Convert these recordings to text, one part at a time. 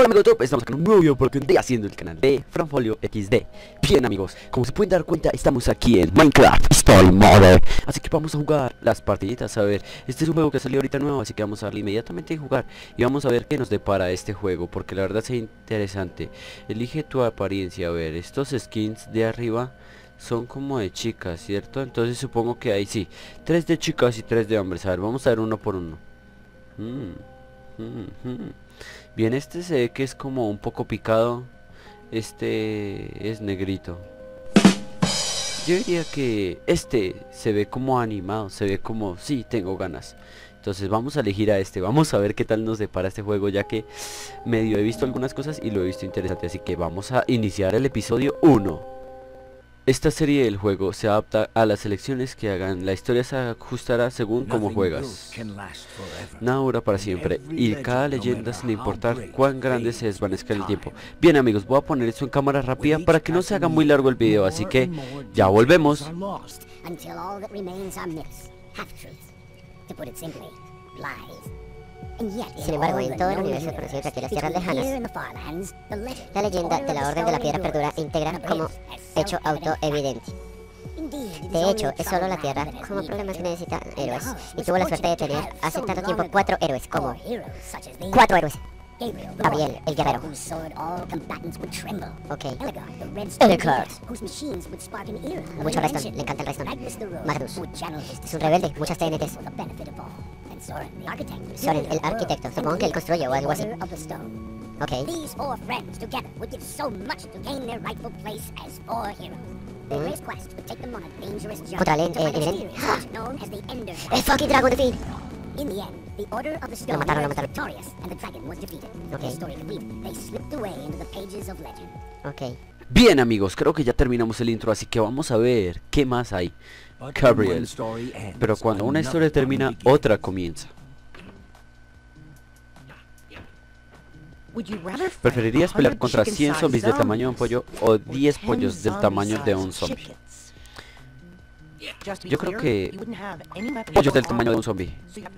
amigos, estamos con un nuevo video porque estoy haciendo el canal de Franfolio XD. Bien amigos, como se pueden dar cuenta, estamos aquí en Minecraft Story Mode. Así que vamos a jugar las partiditas. A ver, este es un juego que salió ahorita nuevo, así que vamos a darle inmediatamente a jugar. Y vamos a ver qué nos depara este juego, porque la verdad es interesante. Elige tu apariencia. A ver, estos skins de arriba son como de chicas, ¿cierto? Entonces supongo que ahí sí, 3 de chicas y 3 de hombres. A ver, vamos a ver uno por uno. Bien, este se ve que es como un poco picado. Este es negrito. Yo diría que este se ve como animado, se ve como, sí, tengo ganas. Entonces vamos a elegir a este, vamos a ver qué tal nos depara este juego, ya que medio he visto algunas cosas y lo he visto interesante. Así que vamos a iniciar el episodio 1. Esta serie del juego se adapta a las selecciones que hagan. La historia se ajustará según cómo juegas. Nada dura para siempre, y cada leyenda, sin importar cuán grande se desvanezca en el tiempo. Bien amigos, voy a poner esto en cámara rápida para que no se haga muy largo el video, así que ya volvemos. Sin embargo, en todo el universo conocido que aquí las tierras lejanas, la leyenda de la Orden de la Piedra perdura e integra como hecho autoevidente. De hecho, es solo la Tierra como problemas que necesita héroes, y tuvo la suerte de tener hace tanto tiempo 4 héroes como 4 héroes. Gabriel, el guerrero. Ok. Elecard. Mucho redstone, le encanta el redstone. Mardus. Es un rebelde, muchas TNTs. Soren, el arquitecto. Supongo que él construyó o algo así. Ok. Contra el Eren. ¡El fucking dragón de fin! Lo mataron. Ok. Bien amigos, creo que ya terminamos el intro, así que vamos a ver qué más hay. Gabriel. Pero cuando una historia termina, otra comienza. ¿Preferirías pelear contra 100 zombies del tamaño de un pollo o 10 pollos del tamaño de un zombie? Yo creo que pollos del tamaño de un zombie.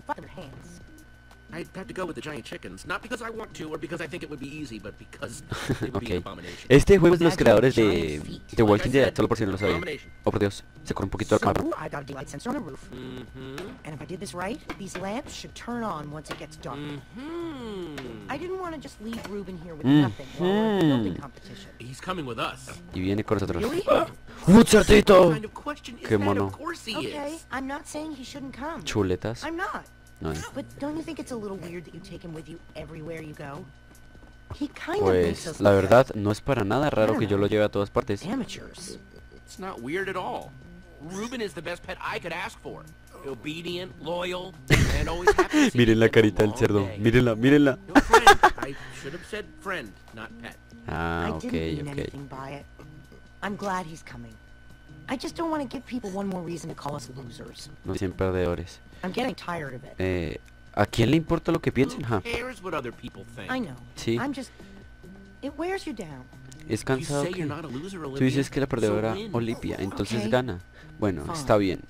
I have to go with the giant chickens, not because I want to or because I think it would be easy, but because it would be an abomination. Este juego es de los creadores de The Walking Dead, solo por si no lo sabían. Oh por Dios, se corre un poquito la cámara. I got a daylight sensor on the roof. And if I did this right, these lamps should turn on once it gets dark. I didn't want to just leave Ruben here with nothing while we're in building competition. He's coming with us. Y viene con nosotros. Really? ¡Un cerdito! What kind of question is ¡Qué that? mono! Of course he Okay, is. I'm not saying he shouldn't come. Chuletas. I'm not. No. But don't you think it's a little weird that you take him with you everywhere you go? He kind of makes us Pues la look verdad no es para nada raro que yo lo lleve a todas partes. like amateurs. It's not weird at all. Ruben is the best pet I could ask for. Obedient, loyal, and always happy to see Miren la you carita del all cerdo, day. mírenla, mírenla. No, friend. I should have said friend, not pet. Ah, I ok, didn't mean ok. anything by it. I'm glad he's coming. I just don't want to give people one more reason to call us losers. No dicen perdedores. I'm getting tired of it. ¿A quién le importa lo que piensen? Who Ja, cares what other people think? I know. sí. I'm just... It wears you down. Es You cansado say que... you're not a loser, Tú Olivia, dices que la perdedora so win. Olivia, entonces Ok. gana. Bueno, Fine. está bien.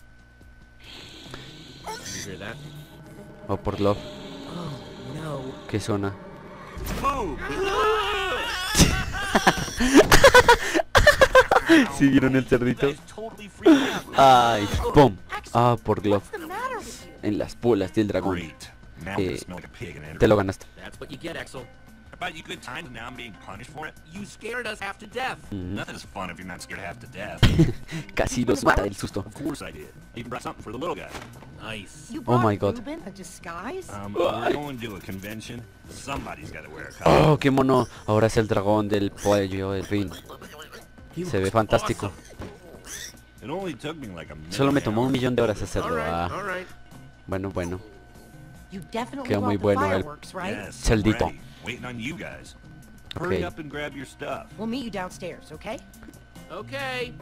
You hear that? O por love, Oh, no. que zona. Boom! ¿Sí vieron el cerdito? That's totally freaked out. Ay, pum. Ah, por glove. What's the matter with you? En las bolas del dragón. Great. Now I'm Eh, gonna smell like a pig and Te lo ganaste. That's what you get, Axel. I bought you good times and now I'm being punished for it? You scared us half to death. Nothing is fun if you're not scared half to death. Casi los mata del susto. Of course I did. I even brought something for the little guy. Nice. You Oh my brought God. Ruben a disguise? We're going to a convention. Somebody's got to wear a costume. Oh, qué mono. Ahora es el dragón del pollo del fin. He Se ve looks fantástico. awesome. It only took me like a minute. Solo me tomó 1.000.000 de horas All hacerlo. right, Ah, all right. bueno. You definitely Quedó muy brought the bueno el- fireworks, right? Yes, I'm Celdito. ready. Waiting on you guys. Ok. Hurry up and grab your stuff. We'll meet you downstairs, okay? Okay.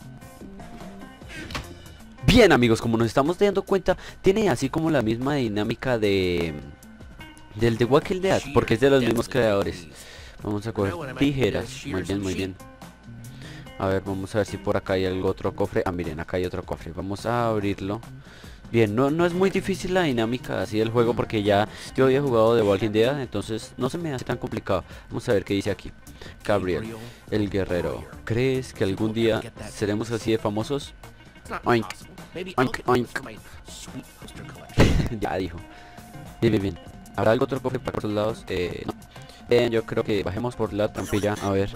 Bien amigos, como nos estamos dando cuenta, tiene así como la misma dinámica de del The Walking Dead, porque es de los mismos creadores. Vamos a coger tijeras. Muy bien, muy bien. A ver, vamos a ver si por acá hay algo otro cofre. Ah, miren, acá hay otro cofre. Vamos a abrirlo. Bien, no es muy difícil la dinámica así del juego porque ya yo había jugado de Walking Dead, entonces no se me hace tan complicado. Vamos a ver qué dice aquí. Gabriel, el guerrero. ¿Crees que algún día seremos así de famosos? It's not Oink. impossible. Maybe Oink, I'll oink. keep my sweet poster collection. Ya dijo. Bien. ¿Habrá algo otro cofre para por los lados? No. Bien, yo creo que bajemos por la trampilla. A ver.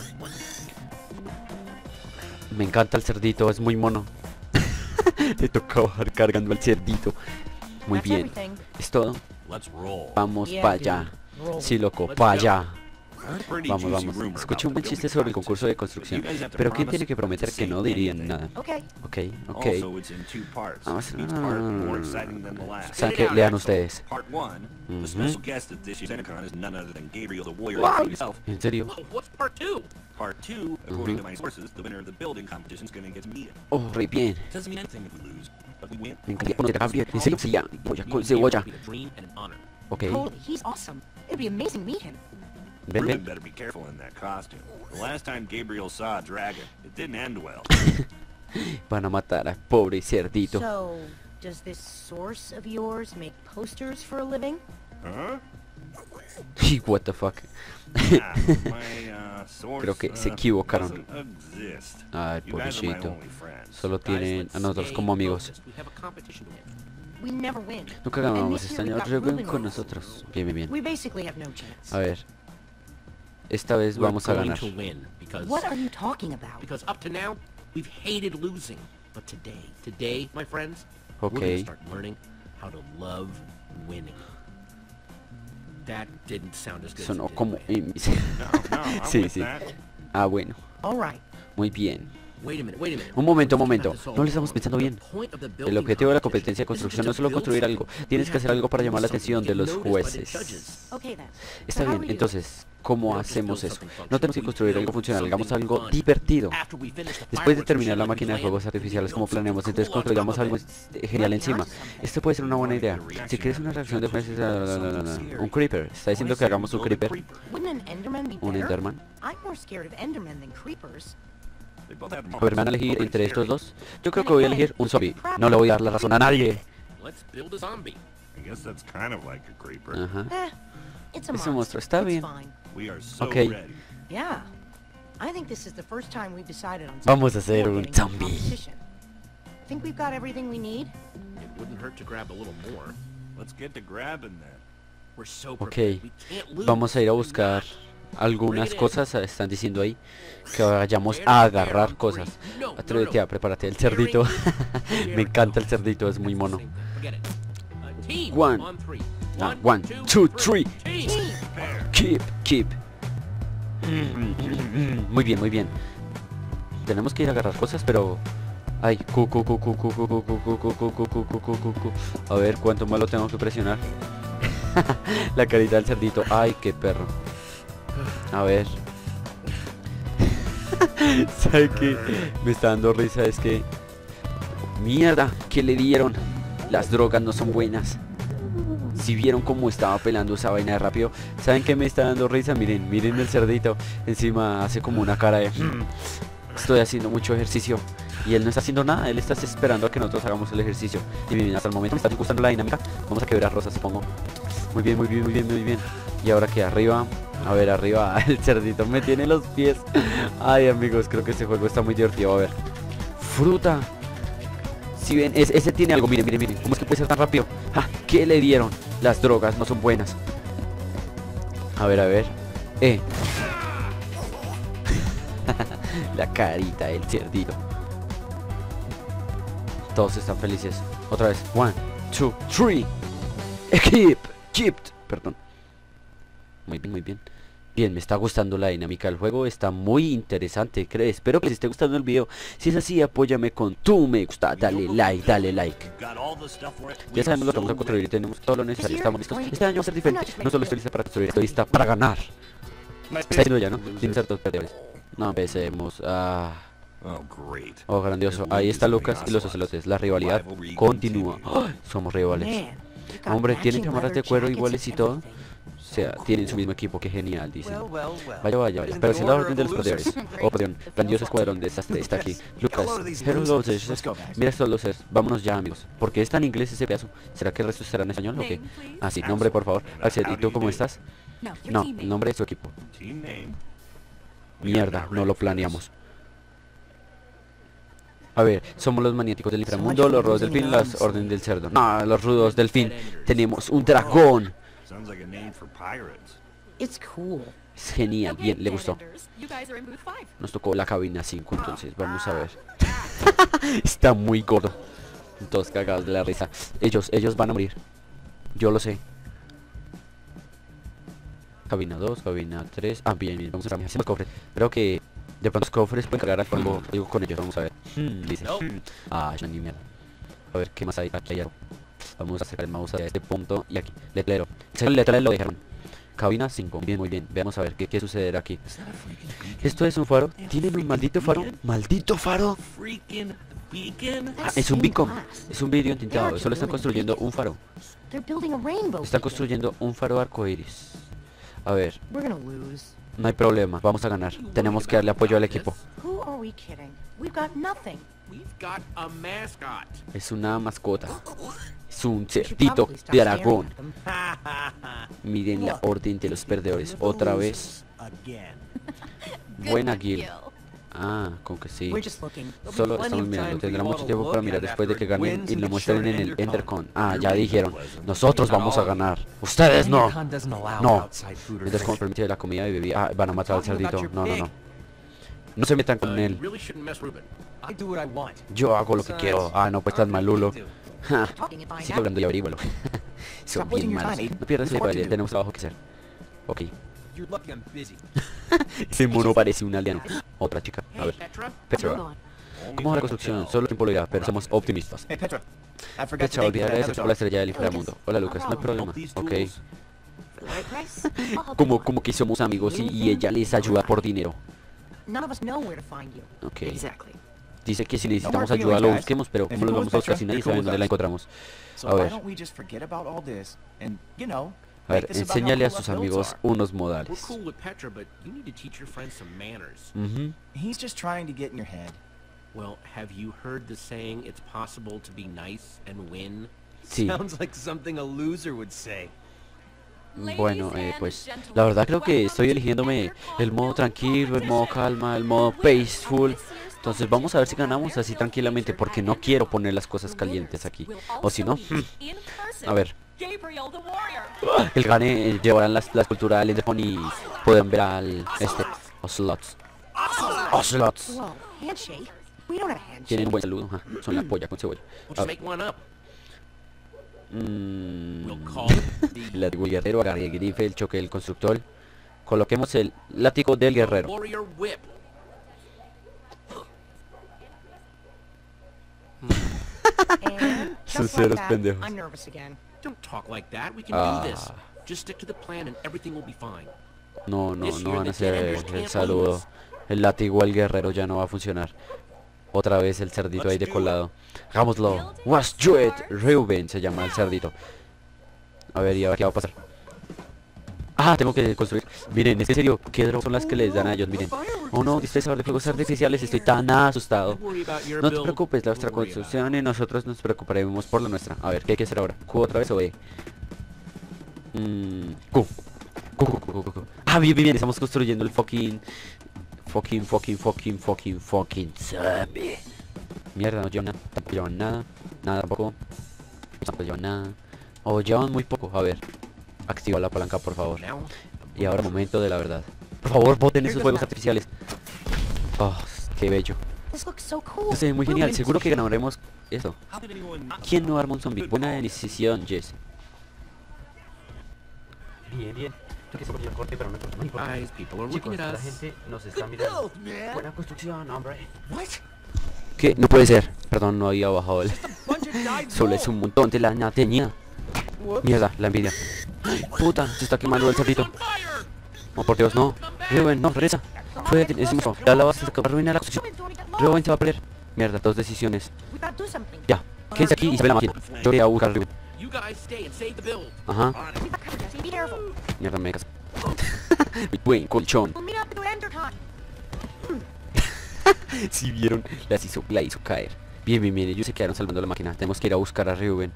Me encanta el cerdito, es muy mono. Te toca bajar cargando al cerdito. Muy That's bien. everything. Es todo. Let's roll. Vamos Yeah, para dude. allá. Roll. Sí, loco, para allá. Pretty Vamos, juicy vamos. rumor Escuché un about buen the chiste building sobre el concurso de contest, but construcción. you guys have to Pero ¿quién promise tiene que to prometer que say no dirían anything. nada? Okay. Ok. Also, it's in 2 parts. Vamos Each part more exciting than the last. ¿Saben qué? Lean ustedes. Part 1, the Mhm. special guest at this year's CenterCon is none other than Gabriel the Warrior What? himself. ¿En serio? Oh, what's part 2? Part 2, according to my sources, the winner of the building competition is going to get to meet him. Oh, re bien. Doesn't mean anything if we lose, but we win. Me encantaría conocer a Gabriel. ¿En serio? Sí, ya. Cebolla con cebolla. It'd be a dream and an honor. Ok. Totally. He's awesome. It'd be amazing to meet him. Ven, Ruben ven. better be careful in that costume. The last time Gabriel saw a dragon, it didn't end well. Van a matar al pobre cerdito. So, does this source of yours make posters for a living? Huh? What the fuck. Ah, my, source, Creo que se equivocaron. doesn't exist. Ay, You guys are my pobrecito. only friends. Solo Guys, tienen let's a nosotros Stay como amigos. focused. We have a competition to win. We never win. Nunca And ganamos this este year año. we got Re bien Ruben con on. nosotros. Bien. We basically have no chance. A ver. Esta vez We're vamos a going ganar. to win because What are you talking about? because up to now we've hated losing, but today, my friends, we're Ok. gonna start learning how to love winning. That didn't sound as good. Sonó as it did, como... but- No, I'm Sí, with sí. that. Ah, bueno. All right. Muy bien. Wait a minute. Un momento. Think about this all. No le estamos pensando bien. The point of the El building objetivo de la competition competencia de isn't construcción just no es to solo build construir algo. something. Tienes We que have hacer algo para to llamar la do atención de something los to get noticed by the jueces. judges. Okay then. Está So how bien, do you- entonces, ¿cómo We don't just hacemos build eso? something No tenemos que functional, construir we algo build funcional, hagamos something algo fun. divertido. After we finish the Después de fireworks terminar la machine máquina de like we fuegos planned, artificiales como we build planeamos, something entonces cool on construyamos top algo of it. genial encima. Esto puede ser una buena idea. Si quieres una reacción de jueces... Un creeper. Está diciendo que hagamos un creeper. Wouldn't an Enderman be Un better? Enderman. I'm more scared of Endermen than creepers. They both have A ver, ¿me van a elegir pretty entre estos scary. dos? Yo creo que voy a elegir un zombie. No le voy a dar la razón a nadie. Let's build a zombie. I guess that's kind of like a creeper. Ajá. It's a Es un monster. monstruo, está It's bien. fine. We are so Okay. ready. Yeah. I think this is the first time we've decided on Vamos a something hacer before un getting to zombie. competition. Think we've got everything we need? It wouldn't hurt to grab a little more. Let's get to grabbing then. We're so Ok, prepared. We can't lose. vamos a ir a buscar algunas cosas. Están diciendo ahí que vayamos a agarrar cosas. Atrévete a prepárate el cerdito. Me encanta el cerdito, es muy mono. Forget it. A team One. on three. Ah, 1, 2, 3. Team. Keep. Muy bien. Tenemos que ir a agarrar cosas, pero... Ay, A ver, ¿cuánto más lo tengo que presionar? La carita del cerdito. Ay, qué perro. A ver. ¿Sabe qué? Me está dando risa, es que... Mierda, ¿qué le dieron? Las drogas no son buenas. Si vieron cómo estaba pelando esa vaina de rápido. ¿Saben qué me está dando risa? Miren el cerdito. Encima hace como una cara de... Estoy haciendo mucho ejercicio. Y él no está haciendo nada, él está esperando a que nosotros hagamos el ejercicio. Y miren, hasta el momento me está gustando la dinámica. Vamos a quebrar rosas, supongo. Muy bien. Y ahora que arriba, a ver, arriba, el cerdito me tiene los pies. Ay, amigos, creo que este juego está muy divertido. A ver, fruta. Si ven, ese tiene algo, miren. ¿Cómo es que puede ser tan rápido? ¡Ja! ¿Qué le dieron? Las drogas no son buenas. A ver. La carita del cerdito. Todos están felices. Otra vez. 1, 2, 3. Perdón. Muy bien. Bien, me está gustando la dinámica del juego. Está muy interesante, espero que les esté gustando el video. Si es así, apóyame con tu me gusta. Dale like. Got all the stuff for it. Ya sabemos lo que vamos a construir. Tenemos todo lo necesario. Estamos listos. Este año va a ser diferente. No solo estoy lista para construir, estoy lista para ganar. Está diciendo ya, ¿no? Sin ser todos perdedores. No empecemos. Oh, great. Oh, grandioso. Ahí está Lucas y los ocelotes. La rivalidad continúa. ¡Oh! Somos rivales. Man, Hombre, tienen cámaras de cuero iguales y todo. O sea, tienen su mismo equipo, qué genial, dicen. Vaya, vaya, vaya. Pero si es la orden de los perdedores. Oh, perdón, grandioso escuadrón de desastre está aquí. Lucas, hello losers. Mira estos losers. Vámonos ya, amigos. ¿Por qué está en inglés ese pedazo? ¿Será que el resto estará en español o qué? Ah, sí, nombre, por favor. Axel, ¿y tú cómo estás? No, el nombre de su equipo. Mierda, no lo planeamos. A ver, somos los maniáticos del inframundo, los rudos del fin, las orden del cerdo. No, los rudos del fin. Tenemos un dragón. Sounds like a name for pirates. It's cool. Es genial, bien, le gustó. Nos tocó la cabina 5, entonces vamos a ver. Está muy gordo. Todos cagados de la risa. Ellos van a morir. Yo lo sé. Cabina 2, cabina 3. Ah, bien, bien, vamos a ver los cofres. Creo que de pronto los cofres pueden cargar algo con ellos. Vamos a ver. Dice. Ah, ya ni mierda. A ver qué más hay. Aquí hay algo. Vamos a acercar el mouse a este punto y aquí. Letrero. El letrero lo dejaron. Cabina 5. Bien, muy bien. Veamos a ver qué sucederá aquí. ¿Esto es un faro? ¿Tienen un maldito faro? ¡Maldito faro! Ah, es un beacon. Es un vidrio entintado. Solo están construyendo un faro. Están construyendo un faro arcoiris. A ver. No hay problema. Vamos a ganar. Tenemos que darle apoyo al equipo. Es una mascota. Es un cerdito dragón. Miren la orden de los perdedores. Otra vez. Buena Gil. Ah, con que sí. Solo estamos mirando. Tendrá mucho tiempo para mirar después de que ganen y lo muestren en el Endercon. Ah, ya dijeron. Nosotros vamos a ganar. Ustedes no. No. Entonces, como permite la comida y bebida. Ah, van a matar al cerdito. No, no, no. No se metan con él. Yo hago lo que quiero. Ah, no, pues estás malulo. Ja, sigue hablando y averígualo. Son bien malos. No pierdas el baile, tenemos trabajo que hacer. Ok. Ese mono parece un aldeano. Otra chica, a ver. Petra. ¿Cómo va la construcción? Solo tiempo lo dirá, pero somos optimistas. Petra, olvidará eso por la estrella del inframundo. Hola Lucas, no hay problema. Ok. Como que somos amigos y ella les ayuda por dinero. Ok. Dice que si necesitamos ayuda lo busquemos, pero como lo vamos a buscar si nadie sabe dónde la encontramos. A ver. A ver, enséñale a sus amigos unos modales. He's just trying to get in your head. Well, have you heard the saying it's possible to be nice and win? Sí. Sounds like something a loser would say. Bueno, pues la verdad creo que estoy eligiéndome el modo tranquilo, el modo calma, el modo peaceful. Entonces vamos a ver si ganamos así tranquilamente, porque no quiero poner las cosas calientes aquí. O si no, a ver. El gane llevarán la escultura al Endercon y pueden ver al Ocelots. Ocelots. Tienen un buen saludo, son la polla con cebolla. Látigo del guerrero, agarre el grife, el choque del constructor. Coloquemos el látigo del guerrero. Son ceros pendejos. No van a hacer el saludo. El látigo al guerrero ya no va a funcionar. Otra vez el cerdito ahí de colado. Hagámoslo. Was do it. Reuben se llama el cerdito. A ver, y ahora qué va a pasar. Ah, tengo que construir. Miren, es que en serio, ¿qué drogas son las que les dan a ellos? Miren. Oh no, dispensador de fuegos artificiales, estoy tan asustado. No te preocupes, nuestra construcción y nosotros nos preocuparemos por la nuestra. A ver, ¿qué hay que hacer ahora? ¿Q otra vez o B? Q. Ah, bien, estamos construyendo el fucking zombie. Mierda, no llevan nada, tampoco llevan nada. Nada tampoco. Tampoco llevan nada. O llevan muy poco, a ver. Activa la palanca, por favor. Y ahora momento de la verdad. Por favor, boten esos fuegos artificiales. Oh, qué bello. Se ve muy genial, seguro que ganaremos eso. ¿Quién no arma un zombie? Buena decisión, Jess. Bien. Chicos, la gente nos está mirando. Buena construcción, hombre. ¿Qué? No puede ser. Perdón, no había bajado el... Solo es un montón de la tenía. Mierda, la envidia. Ay, puta, se está quemando el cerdito. Oh, por Dios, no. Reuben, no, regresa. Es mucho. Ya la vas a arruinar la construcción. Reuben se va a perder. Mierda, dos decisiones. Ya, quédense aquí y se ve la máquina. Yo voy a buscar a Reuben. guys stay and save the build. Ajá. Be careful. Mierda, me casé. Buen colchón. We'll meet up at Ender time. Si vieron, la hizo caer. Bien, ellos se quedaron salvando la máquina. Tenemos que ir a buscar a Reuben.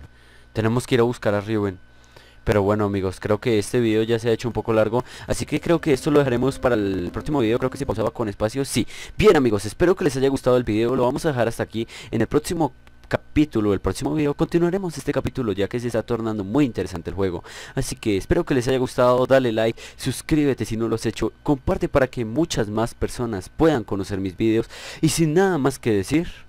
Pero bueno, amigos, creo que este video ya se ha hecho un poco largo, así que creo que esto lo dejaremos para el próximo video. Creo que se pausaba con espacio, sí. Bien, amigos, espero que les haya gustado el video. Lo vamos a dejar hasta aquí. En el próximo capítulo, el próximo video, continuaremos este capítulo, ya que se está tornando muy interesante el juego. Así que espero que les haya gustado. Dale like, suscríbete si no lo has hecho, comparte para que muchas más personas puedan conocer mis videos. Y sin nada más que decir,